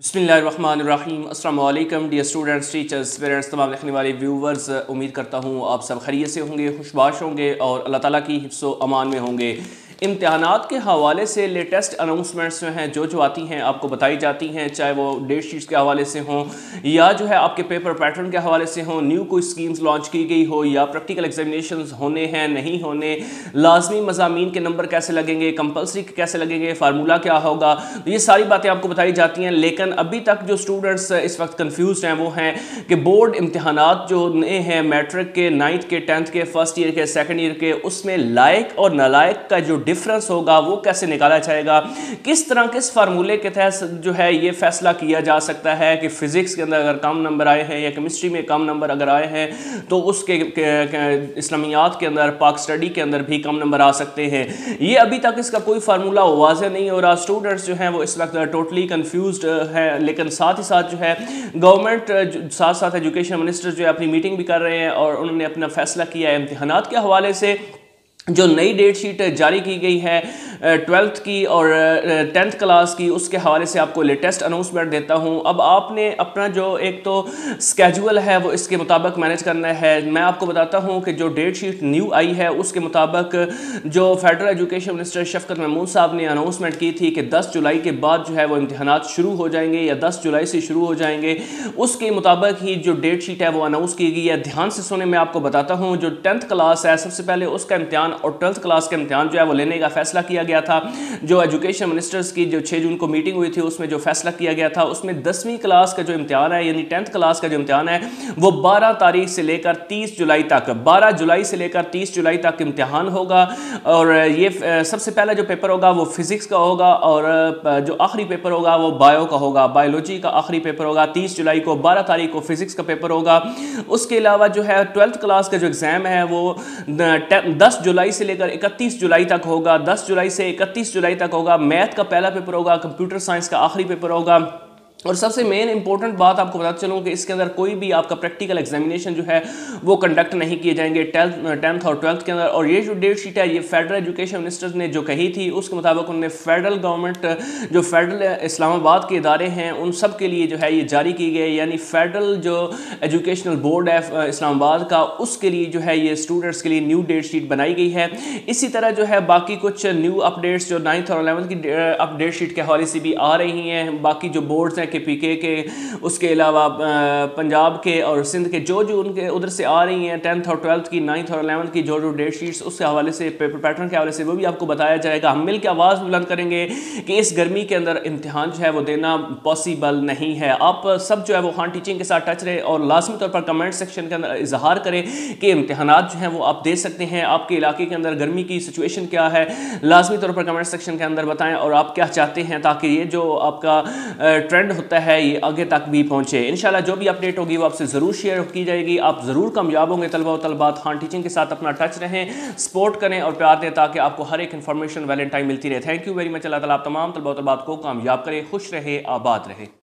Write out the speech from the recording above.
बिस्मिल्लाहिर्रहमानिर्रहीम। अस्सलाम वालेकुम डियर स्टूडेंट्स, टीचर्स, पेरेंट्स, तमाम लिखने वाले व्यूवर्स। उम्मीद करता हूँ आप सब खैरियत से होंगे, खुशबाश होंगे और अल्लाह ताला की हिफ्ज़ व अमान में होंगे। इम्तिहानात के हवाले से लेटेस्ट अनाउंसमेंट्स जो हैं जो आती हैं आपको बताई जाती हैं, चाहे वो डेट शीट्स के हवाले से हों या जो है आपके पेपर पैटर्न के हवाले से हों, न्यू कोई स्कीम्स लॉन्च की गई हो या प्रैक्टिकल एग्जामिनेशंस होने हैं नहीं होने, लाजमी मज़ामीन के नंबर कैसे लगेंगे, कंपल्सरी कैसे लगेंगे, फार्मूला क्या होगा, तो ये सारी बातें आपको बताई जाती हैं। लेकिन अभी तक जो स्टूडेंट्स इस वक्त कन्फ्यूज हैं वो हैं कि बोर्ड इम्तिहानात जो नए हैं मैट्रिक के, 9th के, 10th के, फर्स्ट ईयर के, सेकेंड ईयर के, उसमें लायक और नालायक का जो डिफरेंस होगा वो कैसे निकाला जाएगा, किस तरह किस फार्मूले के तहत जो है ये फैसला किया जा सकता है कि फिजिक्स के अंदर अगर कम नंबर आए हैं या केमिस्ट्री में कम नंबर अगर आए हैं तो उसके इस्लामियात के अंदर, पाक स्टडी के अंदर भी कम नंबर आ सकते हैं। ये अभी तक इसका कोई फार्मूला वाज़ेह नहीं हो रहा। स्टूडेंट्स जो हैं वो इस वक्त टोटली कन्फ्यूज्ड है। लेकिन साथ ही साथ जो है गवर्नमेंट साथ साथ एजुकेशन मिनिस्टर जो है अपनी मीटिंग भी कर रहे हैं और उन्होंने अपना फैसला किया है इम्तिहानात के हवाले से। जो नई डेट शीट जारी की गई है 12th की और 10th क्लास की, उसके हवाले से आपको लेटेस्ट अनाउंसमेंट देता हूं। अब आपने अपना जो एक तो स्केजुअल है वो इसके मुताबिक मैनेज करना है। मैं आपको बताता हूं कि जो डेट शीट न्यू आई है उसके मुताबिक जो federal education minister Shafqat Mahmood साहब ने अनाउंसमेंट की थी कि 10 जुलाई के बाद जो है वो इम्तिहानात शुरू हो जाएंगे या 10 जुलाई से शुरू हो जाएंगे, उसके मुताबिक ही जो डेट शीट है वो अनाउंस की गई है। ध्यान से सुने, मैं आपको बताता हूँ। जो 10th क्लास है सबसे पहले उसका इम्तिहान और 12th क्लास के इम्तिहान जो है वो लेने का फैसला किया गया था। जो एजुकेशन मिनिस्टर्स की जो 6 जून को मीटिंग हुई थी उसमें जो फैसला किया गया था उसमें 10वीं क्लास का जो इम्तिहान है यानी 10th क्लास का जो इम्तिहान है वो 12 तारीख से लेकर 30 जुलाई तक, 12 जुलाई से लेकर 30 जुलाई तक इम्तिहान होगा। और ये सबसे पहला जो पेपर होगा वो फिजिक्स का होगा और जो आखिरी पेपर होगा वो बायो का होगा, बायोलॉजी का आखिरी पेपर होगा 30 जुलाई को। 12 तारीख को फिजिक्स का पेपर होगा। उसके अलावा जो है 12th क्लास का जो एग्ज़ाम है वो 10 जुलाई से लेकर 31 जुलाई तक होगा। 10 जुलाई से 31 जुलाई तक होगा। मैथ का पहला पेपर होगा, कंप्यूटर साइंस का आखिरी पेपर होगा। और सबसे मेन इंपॉर्टेंट बात आपको बताते चलूँ कि इसके अंदर कोई भी आपका प्रैक्टिकल एग्जामिनेशन जो है वो कंडक्ट नहीं किए जाएंगे 10th और 12th के अंदर। और ये जो डेट शीट है ये फेडरल एजुकेशन मिनिस्टर ने जो कही थी उसके मुताबिक उन्होंने फेडरल गवर्नमेंट जो फेडरल इस्लामाबाद के इदारे हैं उन सब के लिए जो है ये जारी की गई, यानी फेडरल जो एजुकेशनल बोर्ड है इस्लामाबाद का, उसके लिए जो है ये स्टूडेंट्स के लिए न्यू डेट शीट बनाई गई है। इसी तरह जो है बाकी कुछ न्यू अपडेट्स जो 9th और 11th की अपडेट शीट के हवाले से भी आ रही हैं। बाकी जो बोर्ड्स हैं KPK के, उसके अलावा पंजाब के और सिंध के जो उनके उधर से आ रही हैं 10th और 12th की, 9th और 11th की जो डेट शीट्स उसके हवाले से, पेपर पैटर्न के हवाले से वो भी आपको बताया जाएगा। हम मिल के आवाज़ बुलंद करेंगे कि इस गर्मी के अंदर इम्तिहान जो है वो देना पॉसिबल नहीं है। आप सब जो है वो खान टीचिंग के साथ टच रहे और लाजमी तौर पर कमेंट सेक्शन के अंदर इजहार करें कि इम्तिहानात जो हैं वो आप दे सकते हैं। आपके इलाके के अंदर गर्मी की सिचुएशन क्या है, लाजमी तौर पर कमेंट सेक्शन के अंदर बताएं और आप क्या चाहते हैं ताकि ये जो आपका ट्रेंड होता है ये आगे तक भी पहुंचे। इंशाल्लाह जो भी अपडेट होगी वो आपसे ज़रूर शेयर की जाएगी। आप ज़रूर कामयाब होंगे। तलबा और तलबात खान टीचिंग के साथ अपना टच रहें, सपोर्ट करें और प्यार दें ताकि आपको हर एक इन्फॉर्मेशन वैलेंटाइन मिलती रहे। Thank you very much. Allah ताला आप तमाम तलबा और तलबात को कामयाब करे, खुश रहे, आबाद रहे।